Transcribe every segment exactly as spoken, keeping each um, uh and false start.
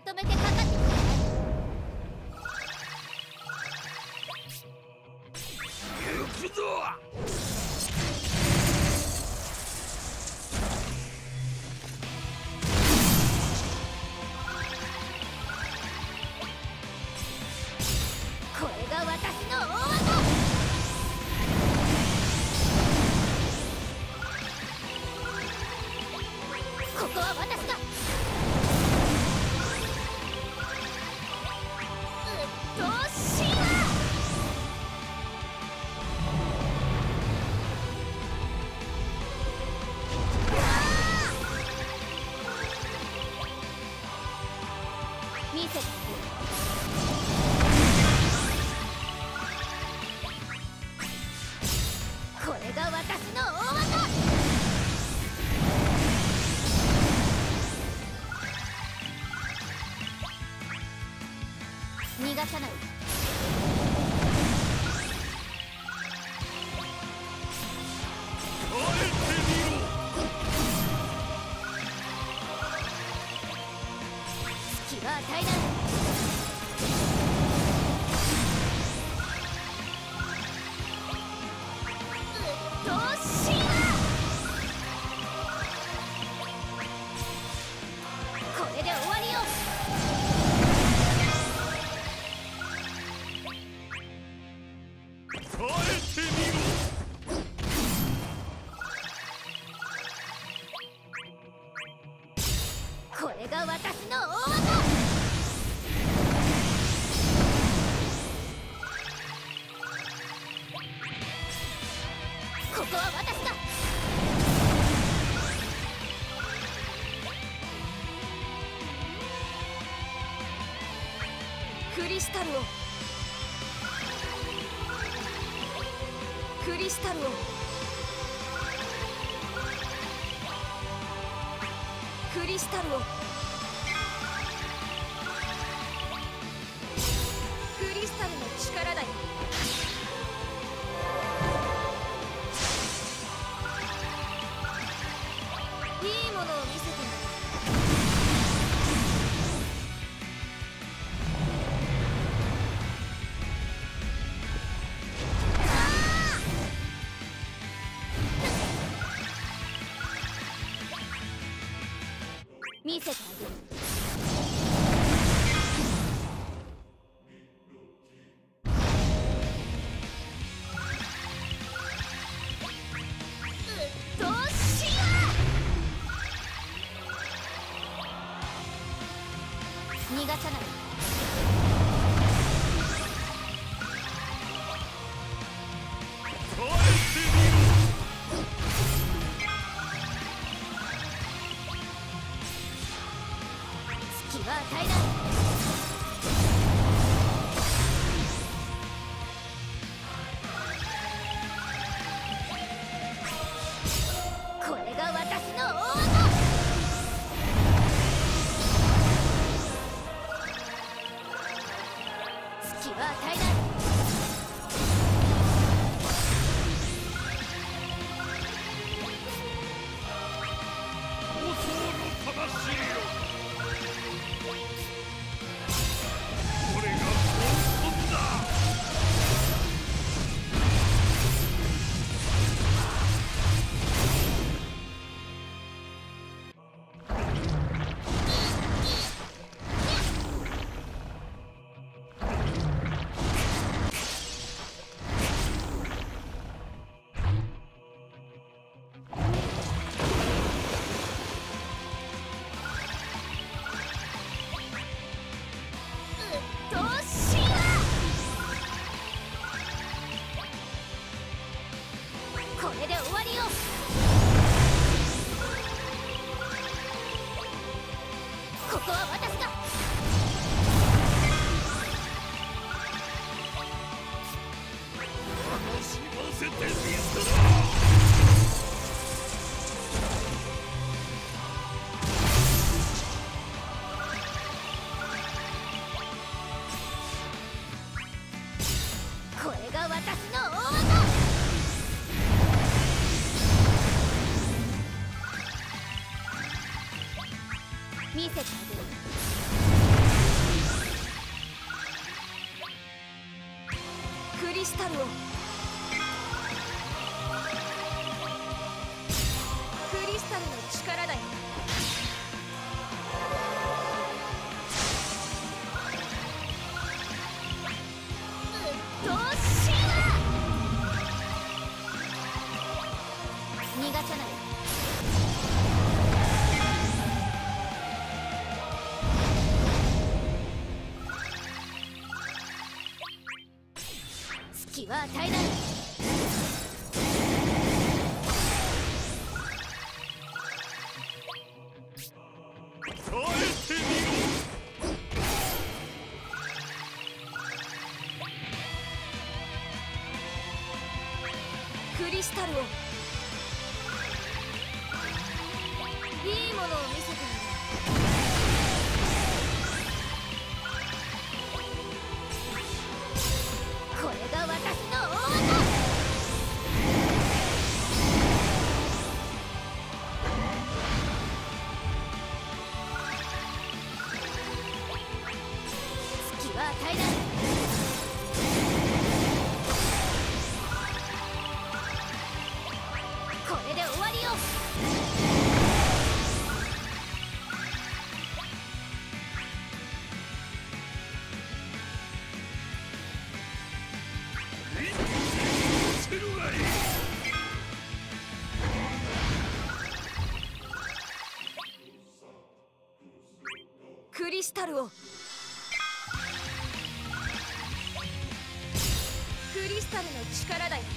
とめてかかってくれ。 行くぞ。 これが私の大技。ここは私が。うっとうしいわ。見せてこれが私の大技。逃がさない。隙は与えない。うっとうしいわ。これで終わりよ。 耐えてみろ。 これが私の大技。ここは私が。クリスタルをクリスタルをクリスタルをクリスタルの力だよ。いいものを見せてやる。見せてあげる。うっとうしいわ。逃がさない。 耐えてみろ。 隙は与えない。これが私の大技。隙は与えない。 お僧の魂よ。これが本当だ。 どうしよう。これで終わりよ。ここは私が。 楽しませてみせろ。 これが私の大技。見せてあげる。 がさない。隙は与えない。 耐えてみろ。 クリスタルを、いいものを見せてやる。これが私の王だ。隙は与えない。これで終わりよ。 せるがいい。 クリスタルを、クリスタルの力だよ。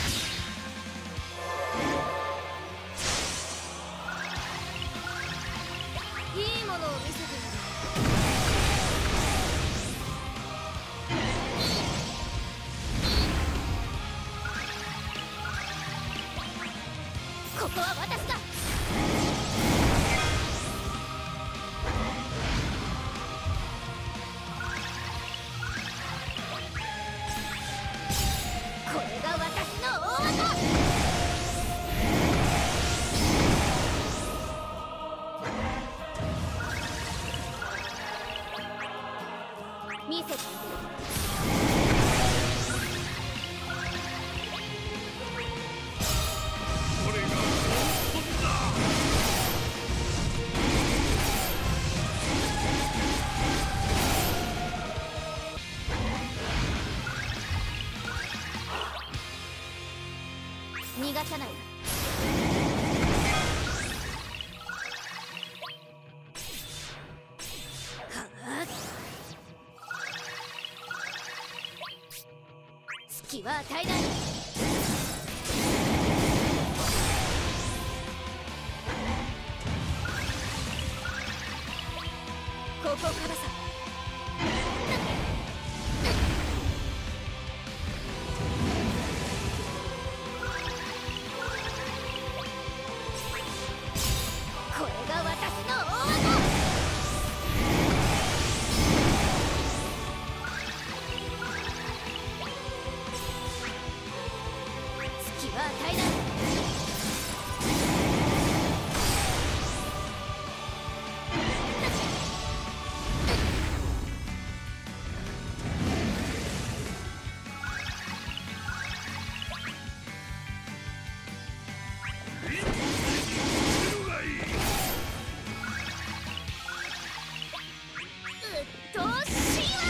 いいものを見せてやる。ここは私だ。これが私の大技。見せてあげる。 これが本当だ。 逃がさない。はあ、隙は与えない。ここからさ。これが私の大技。隙は与えない。 せるがいい。 うっとうしいわ。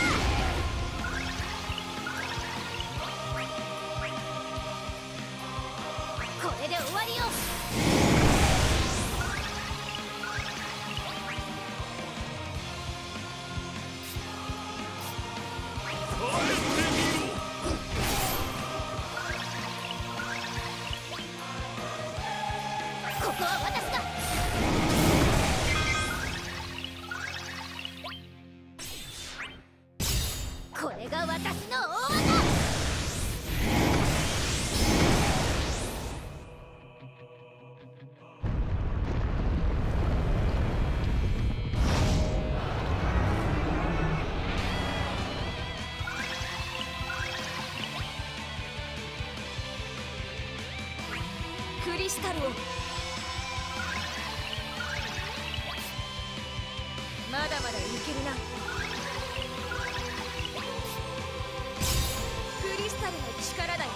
これで終わりよ。 耐えてみろ。 ここは私だ。これが私の大技。クリスタルを、まだまだいけるな。クリスタルの力だよ。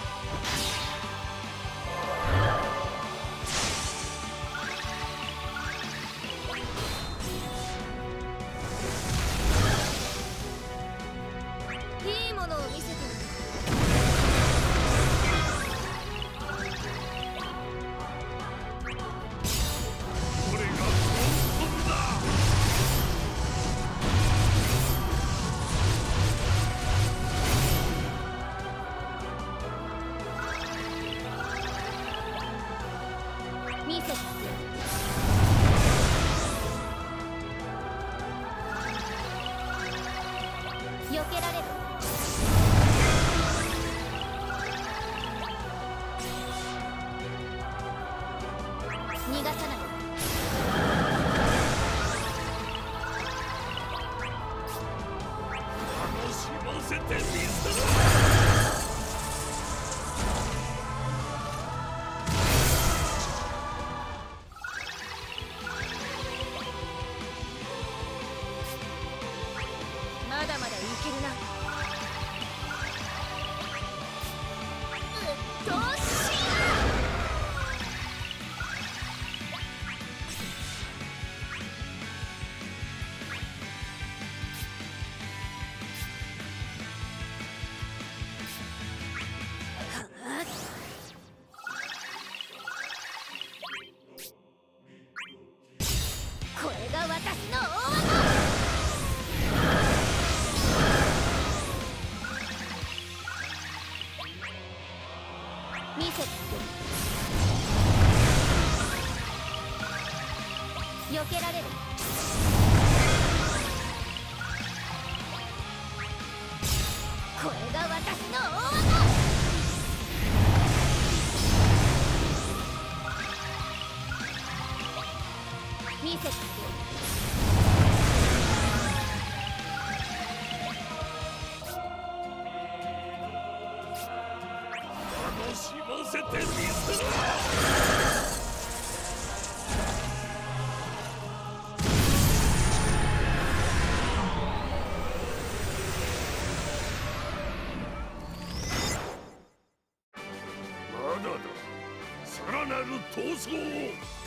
いいものを見せてみる。 見せてくれ。避けられる。逃がさない。 楽しませてみせろ。 まだまだいけるな。うっとうしい。これが私の大技。見せてくれ。避けられる。これが私の大技。見せてくれ。 楽しませてみせろ。まだだ。さらなる闘争を。